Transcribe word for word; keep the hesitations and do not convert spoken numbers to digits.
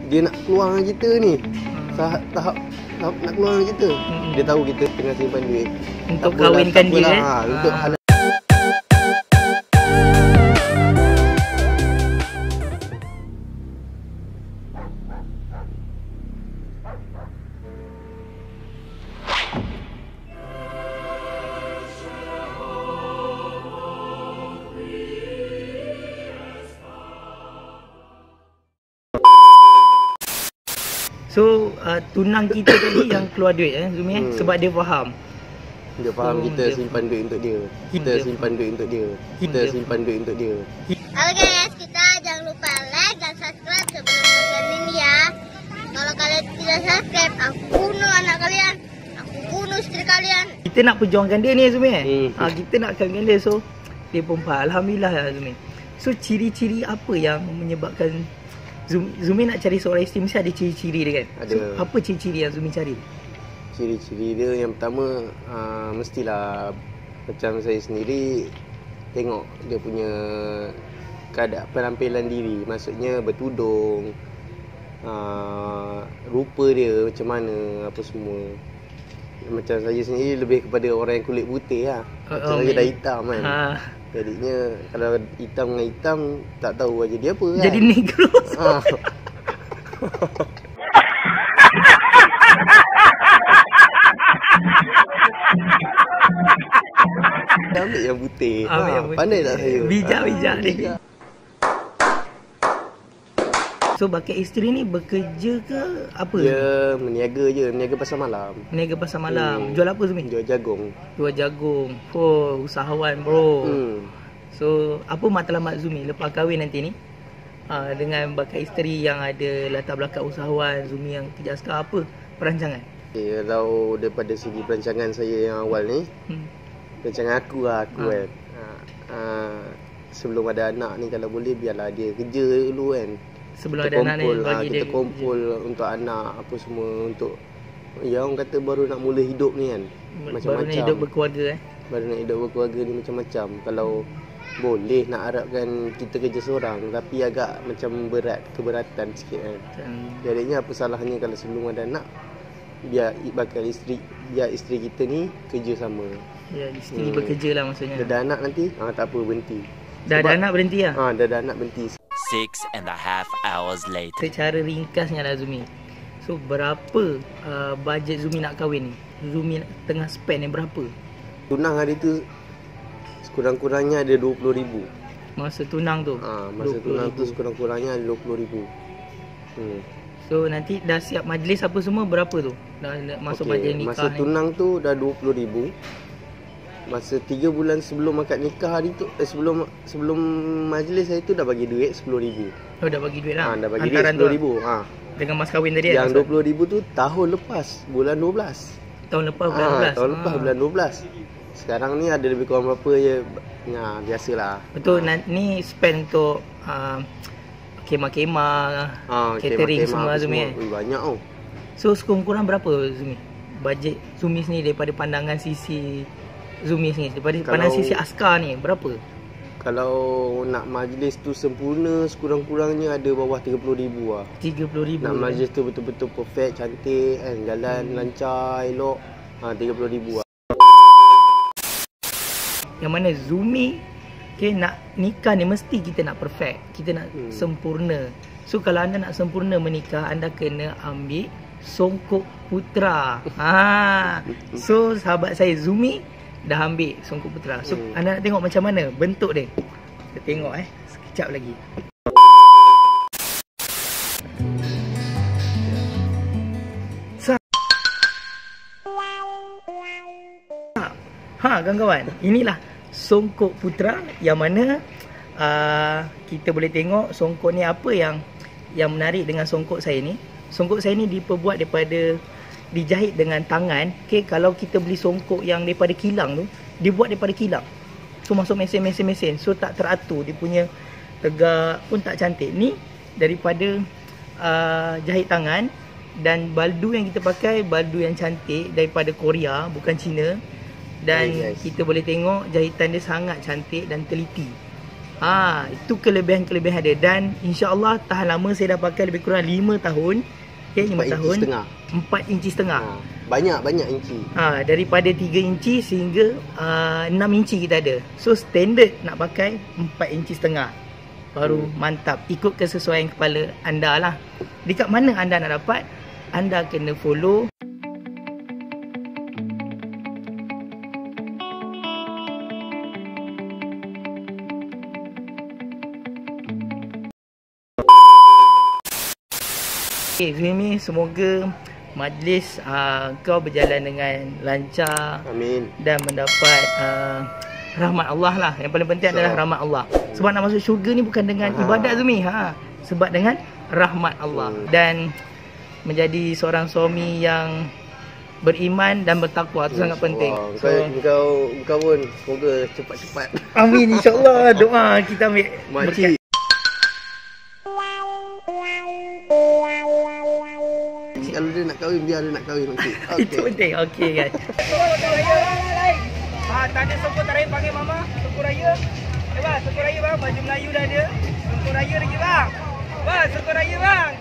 dia nak keluar dengan kita ni. Tahap, tahap, tahap nak keluar dengan kita. Hmm. Dia tahu kita tengah simpan duit. Untuk kahwinkan dia eh? Ha, untuk ha. halal. So uh, tunang kita tadi yang keluar duit eh Zumi eh hmm. sebab dia faham. Dia faham so, kita dia simpan duit untuk dia. Kita dia simpan duit untuk dia. Kita dia simpan duit untuk dia. Halo guys, kita jangan lupa like dan subscribe sebelum bagian ini ya. Kalau kalian tidak subscribe, aku bunuh anak kalian. Aku bunuh istri kalian. Kita nak perjuangkan dia ni Zumi eh. Hmm. Ha, kita nak kawinkan dia, so dia pun faham. Alhamdulillah ya Zumi. So ciri-ciri apa yang menyebabkan Zumi, Zumi nak cari seorang isteri, mesti ada ciri-ciri dia kan? Ada. So, apa ciri-ciri yang Zumi cari? Ciri-ciri dia yang pertama, uh, mestilah macam saya sendiri tengok dia punya keadaan penampilan diri. Maksudnya bertudung, uh, rupa dia macam mana, apa semua. Macam saya sendiri lebih kepada orang yang kulit putih lah. Macam oh, saya dah hitam kan. Ha. Jadinya kalau hitam dengan hitam tak tahu lah jadi apa kan. Jadi negro. Ha. Ambil yang putih. Ambil Ha. yang putih. Pandai tak saya? Bijak-bijak ni. So bakat isteri ni bekerja ke apa? Dia meniaga je, meniaga pasar malam. Meniaga pasar malam. Hmm. Jual apa Zumi? Jual jagung. Jual jagung. Oh, usahawan bro. Hmm. So, apa matlamat Zumi lepas kahwin nanti ni? Uh, dengan bakat isteri yang ada latar belakang usahawan, Zumi yang kerja askar, apa perancangan? Okay, kalau daripada segi perancangan saya yang awal ni, hmm. perancangan aku lah, aku ha. kan. Uh, uh, sebelum ada anak ni kalau boleh biarlah dia kerja dulu kan. Sebelum kita ada anak ni bagi ha, dia kita kumpul kerja untuk anak apa semua, untuk ya orang kata baru nak mula hidup ni kan. Macam-macam. Baru nak hidup berkeluarga eh. Baru nak hidup berkeluarga ni macam-macam. Kalau boleh nak harapkan kita kerja seorang, tapi agak macam berat, keberatan sikit kan. Hmm. Jadinya apa salahnya kalau sebelum ada anak biar bakal isteri, biar isteri kita ni kerja sama. Ya, isteri hmm. bekerja lah maksudnya. Dah ada anak nanti, ah tak apa berhenti. Dah Sebab, ada anak berhenti lah? Ah, dah ada anak berhenti. Six and a half hours later. Secara ringkasnya lah Zumi. So berapa uh, bajet Zumi nak kahwin ni? Zumi tengah spend ni berapa? Tunang hari tu sekurang-kurangnya ada dua puluh ribu. Masa tunang tu? Ha, masa tunang tu sekurang-kurangnya ada dua puluh ribu. Hmm. So nanti dah siap majlis apa semua berapa tu? Dah, dah masuk okay, bajet nikah masa ni. tunang tu dah dua puluh ribu. Masa tiga bulan sebelum akad nikah hari tu, eh, sebelum sebelum majlis saya tu dah bagi duit sepuluh ribu. Oh dah bagi duit lah? Ha, dah bagi Antaran duit sepuluh ribu. Ha. Dengan mas kahwin tadi? Yang dua puluh ribu tu tahun lepas, bulan dua belas. Tahun lepas bulan ha, dua belas? Tahun ha. lepas bulan dua belas. Sekarang ni ada lebih kurang berapa je. Nah, biasalah. Betul, ha. ni spend untuk uh, kemah-kemah, ha, catering kemah, semua Zumi eh? Banyak tau. So sekurang-kurang berapa Zumi? Bajet Zumi sendiri daripada pandangan sisi Zumi sendiri, daripada kalau, pandangan sisi askar ni berapa? Kalau nak majlis tu sempurna, sekurang-kurangnya ada bawah tiga puluh ribu lah. tiga puluh ribu. Nak majlis tu betul-betul perfect, cantik kan, jalan hmm. lancar, elok, ha, tiga puluh ribu lah. Yang mana Zumi okay, nak nikah ni mesti kita nak perfect, kita nak hmm. sempurna. So kalau anda nak sempurna menikah, anda kena ambil songkok putra. ha. So sahabat saya Zumi dah ambil songkok putra. So hmm. anda nak tengok macam mana bentuk dia. Kita tengok eh sekejap lagi. Ha, kawan-kawan, inilah songkok putra yang mana uh, kita boleh tengok songkok ni apa yang yang menarik dengan songkok saya ni. Songkok saya ni diperbuat daripada, dijahit dengan tangan. Okay, kalau kita beli songkok yang daripada kilang tu, dibuat daripada kilang. So masuk mesin-mesin-mesin, so tak teratur, dia punya tegak pun tak cantik. Ni daripada uh, jahit tangan, dan baldu yang kita pakai baldu yang cantik daripada Korea, bukan Cina. Dan yes, yes. kita boleh tengok jahitan dia sangat cantik dan teliti. Ha, itu kelebihan-kelebihan dia. Dan insya-Allah tahan lama. Saya dah pakai lebih kurang lima tahun. Okay, lima tahun. Setengah. empat inci setengah. Ha, banyak banyak inci. Ha, daripada tiga inci sehingga uh, enam inci kita ada. So standard nak pakai empat inci setengah. Baru hmm. mantap. Ikut kesesuaian kepala anda lah. Dekat mana anda nak dapat? Anda kena follow Okay, Zumi, semoga majlis uh, kau berjalan dengan lancar. Amin. Dan mendapat uh, rahmat Allah lah. Yang paling penting so, adalah rahmat Allah. Sebab nak masuk syurga ni bukan dengan ha. ibadat, Zumi. Ha. Sebab dengan rahmat Allah. Hmm. Dan menjadi seorang suami yang beriman dan bertakwa. Itu yes, sangat penting. Wow. So, kau, kau pun semoga cepat-cepat. Amin, insyaAllah. Doa kita ambil Makcik. Kalau dia nak kahwin, biar dia nak kahwin makcik. Okay. Itu penting. Okey guys. Sokong raya lain. Ha, tak ada sokong tak raya panggil mama. Sokong raya. Eh bang, sokong raya bang. Baju Melayu dah ada. Sokong raya lagi bang. Bang, sokong raya bang.